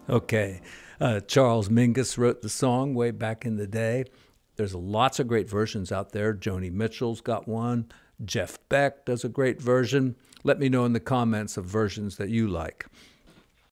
Okay. Charles Mingus wrote the song way back in the day. There's lots of great versions out there. Joni Mitchell's got one. Jeff Beck does a great version. Let me know in the comments of versions that you like.